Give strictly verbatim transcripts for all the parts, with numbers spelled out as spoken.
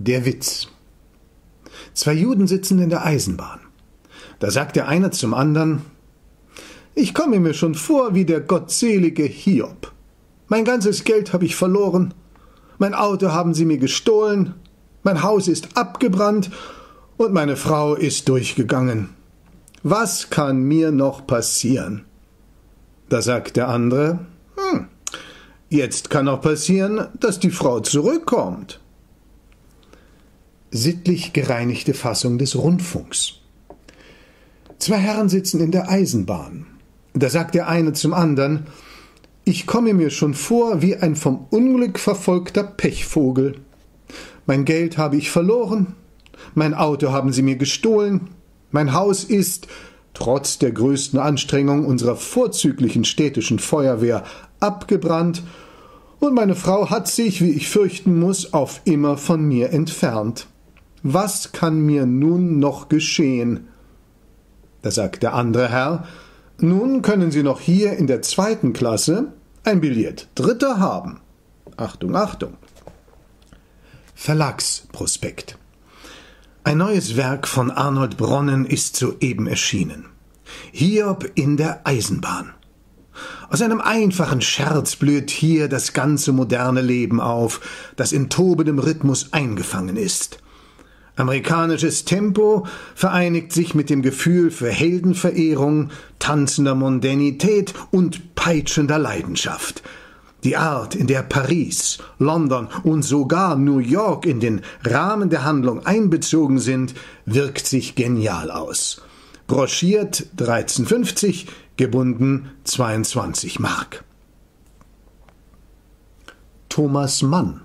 Der Witz. Zwei Juden sitzen in der Eisenbahn. Da sagt der eine zum anderen: »Ich komme mir schon vor wie der gottselige Hiob. Mein ganzes Geld habe ich verloren, mein Auto haben sie mir gestohlen, mein Haus ist abgebrannt und meine Frau ist durchgegangen. Was kann mir noch passieren?« Da sagt der andere: »Hm, jetzt kann noch passieren, dass die Frau zurückkommt.« Sittlich gereinigte Fassung des Rundfunks. Zwei Herren sitzen in der Eisenbahn. Da sagt der eine zum anderen: »Ich komme mir schon vor wie ein vom Unglück verfolgter Pechvogel. Mein Geld habe ich verloren, mein Auto haben sie mir gestohlen, mein Haus ist, trotz der größten Anstrengung unserer vorzüglichen städtischen Feuerwehr, abgebrannt und meine Frau hat sich, wie ich fürchten muss, auf immer von mir entfernt. Was kann mir nun noch geschehen?« Da sagt der andere Herr: »Nun können Sie noch hier in der zweiten Klasse ein Billett Dritter haben.« Achtung, Achtung. Verlagsprospekt. Ein neues Werk von Arnold Bronnen ist soeben erschienen. Hiob in der Eisenbahn. Aus einem einfachen Scherz blüht hier das ganze moderne Leben auf, das in tobendem Rhythmus eingefangen ist. Amerikanisches Tempo vereinigt sich mit dem Gefühl für Heldenverehrung, tanzender Mondänität und peitschender Leidenschaft. Die Art, in der Paris, London und sogar New York in den Rahmen der Handlung einbezogen sind, wirkt sich genial aus. Broschiert dreizehn fünfzig, gebunden zweiundzwanzig Mark. Thomas Mann.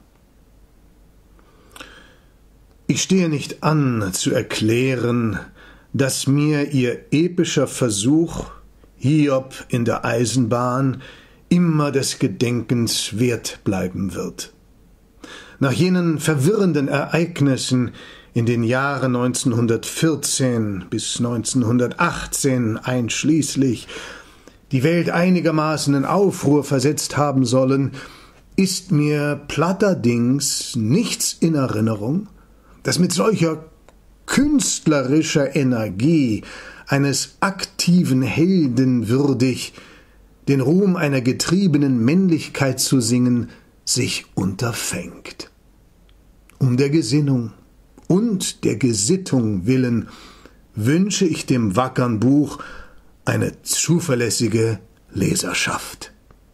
Ich stehe nicht an, zu erklären, dass mir ihr epischer Versuch, Hiob in der Eisenbahn, immer des Gedenkens wert bleiben wird. Nach jenen verwirrenden Ereignissen in den Jahren neunzehnhundertvierzehn bis neunzehnhundertachtzehn einschließlich, die Welt einigermaßen in Aufruhr versetzt haben sollen, ist mir platterdings nichts in Erinnerung, das mit solcher künstlerischer Energie eines aktiven Helden würdig, den Ruhm einer getriebenen Männlichkeit zu singen, sich unterfängt. Um der Gesinnung und der Gesittung willen wünsche ich dem wackern Buch eine zuverlässige Leserschaft.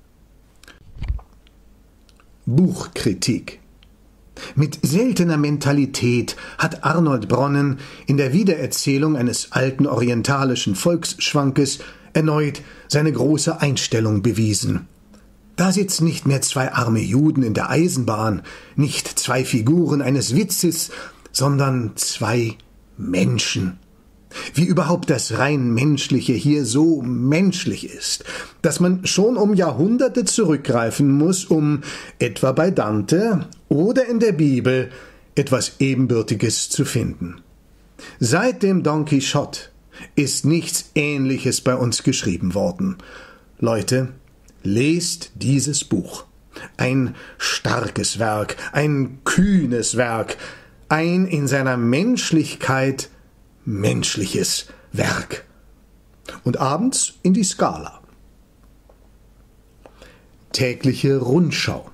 Buchkritik. Mit seltener Mentalität hat Arnold Bronnen in der Wiedererzählung eines alten orientalischen Volksschwankes erneut seine große Einstellung bewiesen. Da sitzen nicht mehr zwei arme Juden in der Eisenbahn, nicht zwei Figuren eines Witzes, sondern zwei Menschen. Wie überhaupt das rein Menschliche hier so menschlich ist, dass man schon um Jahrhunderte zurückgreifen muss, um etwa bei Dante oder in der Bibel etwas Ebenbürtiges zu finden. Seit dem Don Quixote ist nichts Ähnliches bei uns geschrieben worden. Leute, lest dieses Buch. Ein starkes Werk, ein kühnes Werk, ein in seiner Menschlichkeit menschliches Werk. Und abends in die Scala. Tägliche Rundschau.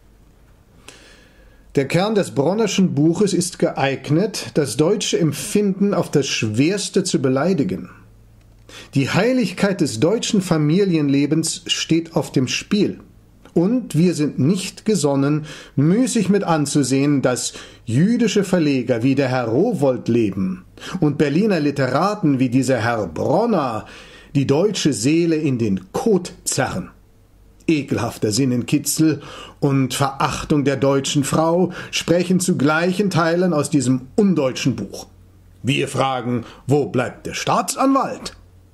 Der Kern des Bronnerschen Buches ist geeignet, das deutsche Empfinden auf das Schwerste zu beleidigen. Die Heiligkeit des deutschen Familienlebens steht auf dem Spiel. Und wir sind nicht gesonnen, müßig mit anzusehen, dass jüdische Verleger wie der Herr Rowohlt-Leben und Berliner Literaten wie dieser Herr Bronner die deutsche Seele in den Kot zerren. Ekelhafter Sinnenkitzel und Verachtung der deutschen Frau sprechen zu gleichen Teilen aus diesem undeutschen Buch. Wir fragen, wo bleibt der Staatsanwalt?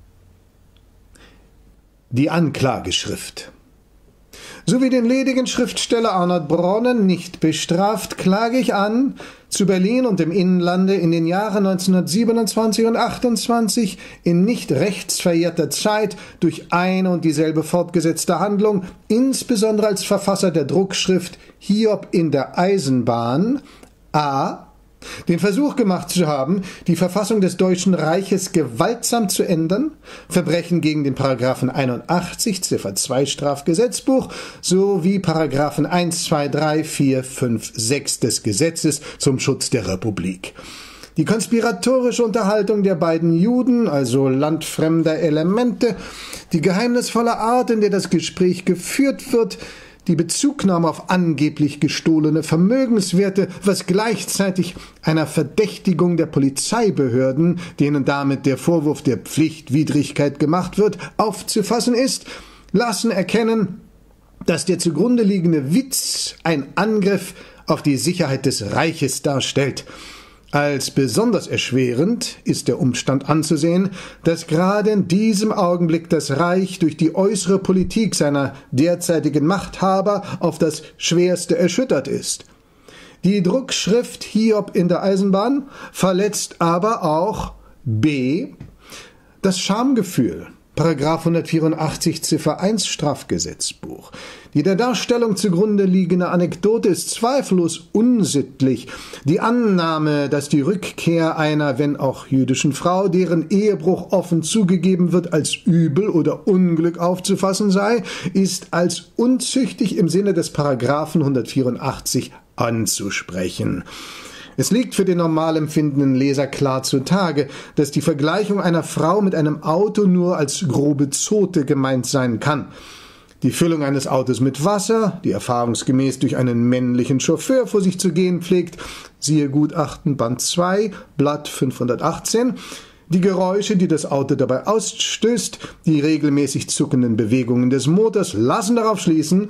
Die Anklageschrift. So wie den ledigen Schriftsteller Arnold Bronnen nicht bestraft, klage ich an, zu Berlin und im Innenlande in den Jahren neunzehnhundertsiebenundzwanzig und achtundzwanzig in nicht rechtsverehrter Zeit durch eine und dieselbe fortgesetzte Handlung, insbesondere als Verfasser der Druckschrift Hiob in der Eisenbahn, a. den Versuch gemacht zu haben, die Verfassung des Deutschen Reiches gewaltsam zu ändern, Verbrechen gegen den Paragraphen einundachtzig Ziffer zwei Strafgesetzbuch sowie Paragraphen eins, zwei, drei, vier, fünf, sechs des Gesetzes zum Schutz der Republik. Die konspiratorische Unterhaltung der beiden Juden, also landfremder Elemente, die geheimnisvolle Art, in der das Gespräch geführt wird, die Bezugnahme auf angeblich gestohlene Vermögenswerte, was gleichzeitig einer Verdächtigung der Polizeibehörden, denen damit der Vorwurf der Pflichtwidrigkeit gemacht wird, aufzufassen ist, lassen erkennen, dass der zugrunde liegende Witz ein Angriff auf die Sicherheit des Reiches darstellt. Als besonders erschwerend ist der Umstand anzusehen, dass gerade in diesem Augenblick das Reich durch die äußere Politik seiner derzeitigen Machthaber auf das Schwerste erschüttert ist. Die Druckschrift Hiob in der Eisenbahn verletzt aber auch b. das Schamgefühl, Paragraph hundertvierundachtzig Ziffer eins Strafgesetzbuch. Die der Darstellung zugrunde liegende Anekdote ist zweifellos unsittlich. Die Annahme, dass die Rückkehr einer, wenn auch jüdischen Frau, deren Ehebruch offen zugegeben wird, als Übel oder Unglück aufzufassen sei, ist als unzüchtig im Sinne des Paragraphen hundertvierundachtzig anzusprechen. Es liegt für den normal empfindenden Leser klar zutage, dass die Vergleichung einer Frau mit einem Auto nur als grobe Zote gemeint sein kann. Die Füllung eines Autos mit Wasser, die erfahrungsgemäß durch einen männlichen Chauffeur vor sich zu gehen pflegt, siehe Gutachten Band zwei, Blatt fünfhundertachtzehn, die Geräusche, die das Auto dabei ausstößt, die regelmäßig zuckenden Bewegungen des Motors lassen darauf schließen,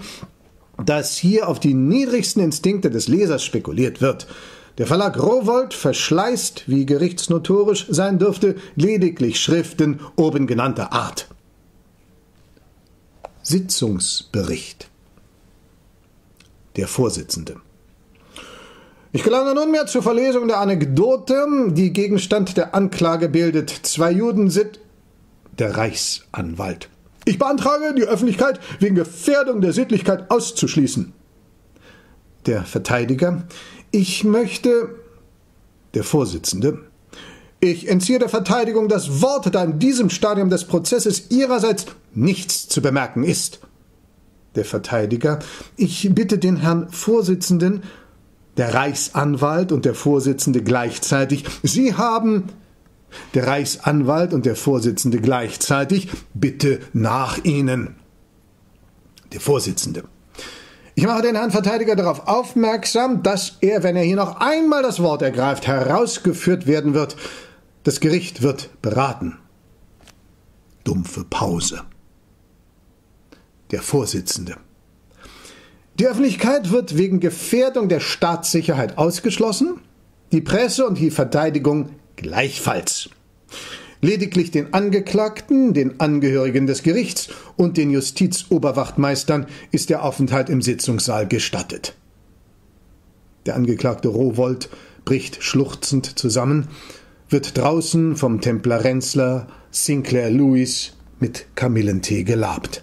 dass hier auf die niedrigsten Instinkte des Lesers spekuliert wird. Der Verlag Rowohlt verschleißt, wie gerichtsnotorisch sein dürfte, lediglich Schriften oben genannter Art. Sitzungsbericht. Der Vorsitzende. Ich gelange nunmehr zur Verlesung der Anekdote, die Gegenstand der Anklage bildet. Zwei Juden sind der Reichsanwalt. Ich beantrage, die Öffentlichkeit wegen Gefährdung der Sittlichkeit auszuschließen. Der Verteidiger. Ich möchte, der Vorsitzende, ich entziehe der Verteidigung das Wort, da in diesem Stadium des Prozesses ihrerseits nichts zu bemerken ist. Der Verteidiger, ich bitte den Herrn Vorsitzenden, der Reichsanwalt und der Vorsitzende gleichzeitig, Sie haben, der Reichsanwalt und der Vorsitzende gleichzeitig, bitte nach Ihnen. Der Vorsitzende. Ich mache den Herrn Verteidiger darauf aufmerksam, dass er, wenn er hier noch einmal das Wort ergreift, herausgeführt werden wird. Das Gericht wird beraten. Dumpfe Pause. Der Vorsitzende. Die Öffentlichkeit wird wegen Gefährdung der Staatssicherheit ausgeschlossen, die Presse und die Verteidigung gleichfalls. Lediglich den Angeklagten, den Angehörigen des Gerichts und den Justizoberwachtmeistern ist der Aufenthalt im Sitzungssaal gestattet. Der Angeklagte Rowohlt bricht schluchzend zusammen, wird draußen vom Templer Renzler Sinclair Lewis mit Kamillentee gelabt.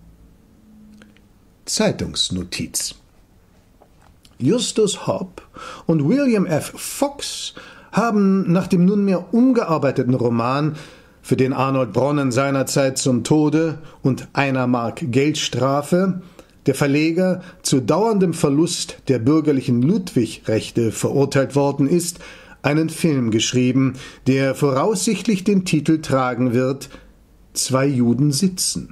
Zeitungsnotiz. Justus Hobb und William F. Fox haben nach dem nunmehr umgearbeiteten Roman, für den Arnold Bronnen seinerzeit zum Tode und einer Mark Geldstrafe, der Verleger zu dauerndem Verlust der bürgerlichen Ludwig-Rechte verurteilt worden ist, einen Film geschrieben, der voraussichtlich den Titel tragen wird »Zwei Juden sitzen«.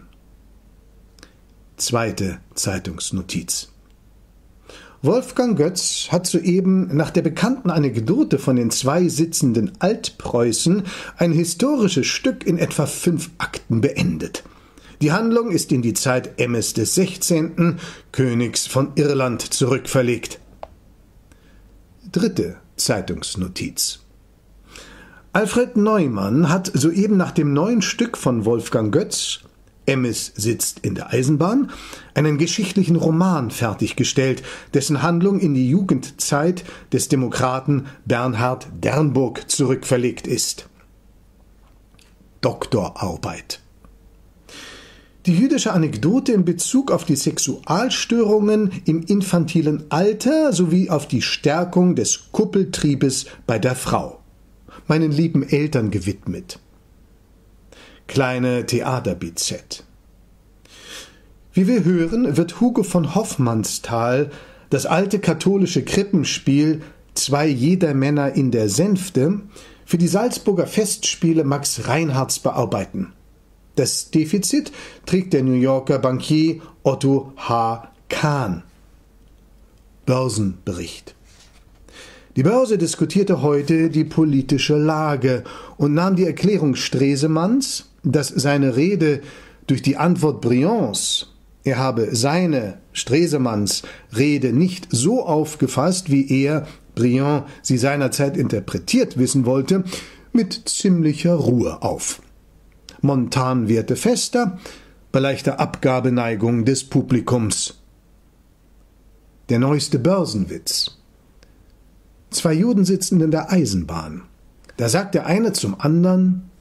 Zweite Zeitungsnotiz. Wolfgang Götz hat soeben nach der bekannten Anekdote von den zwei sitzenden Altpreußen ein historisches Stück in etwa fünf Akten beendet. Die Handlung ist in die Zeit Emmes des Sechzehnten, Königs von Irland, zurückverlegt. Dritte Zeitungsnotiz. Alfred Neumann hat soeben nach dem neuen Stück von Wolfgang Götz, Emmes sitzt in der Eisenbahn, einen geschichtlichen Roman fertiggestellt, dessen Handlung in die Jugendzeit des Demokraten Bernhard Dernburg zurückverlegt ist. Doktorarbeit. Die jüdische Anekdote in Bezug auf die Sexualstörungen im infantilen Alter sowie auf die Stärkung des Kuppeltriebes bei der Frau. Meinen lieben Eltern gewidmet. Kleine Theater-B Z. Wie wir hören, wird Hugo von Hofmannsthal das alte katholische Krippenspiel Zwei Jedermänner in der Sänfte für die Salzburger Festspiele Max Reinhardts bearbeiten. Das Defizit trägt der New Yorker Bankier Otto H. Kahn. Börsenbericht. Die Börse diskutierte heute die politische Lage und nahm die Erklärung Stresemanns, dass seine Rede durch die Antwort Briands, er habe seine, Stresemanns, Rede nicht so aufgefasst, wie er, Briand, sie seinerzeit interpretiert wissen wollte, mit ziemlicher Ruhe auf. Montan wehrte fester, bei leichter Abgabeneigung des Publikums. Der neueste Börsenwitz. Zwei Juden sitzen in der Eisenbahn. Da sagt der eine zum anderen: